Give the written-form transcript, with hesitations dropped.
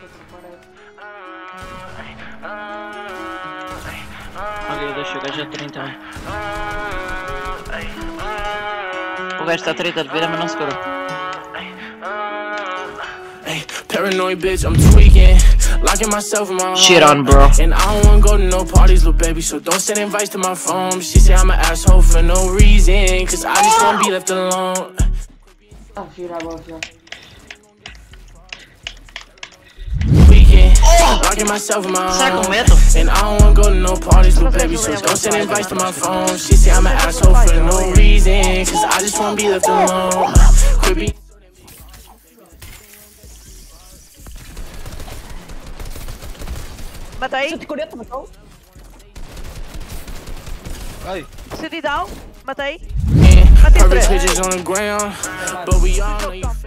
Ok, deixa o gajo a 30. O gajo está a 30 de vida, mas não segura. Paranoid bitch, I'm tweaking, locking myself in my home. Shit on, bro. And I don't wanna go to no parties, little baby, so don't send invites to my phone. She say I'm an asshole for no reason, cause I just wanna be left alone. Tweaking, locking myself in my home. And I don't wanna go to no parties, little baby, so don't send invites to my phone. She say I'm an asshole for no reason, cause I just wanna be left alone. Quit being Mata aí. 140, matou. Ai. City down. Matei. perfect pictures on the ground, but we all know you fake.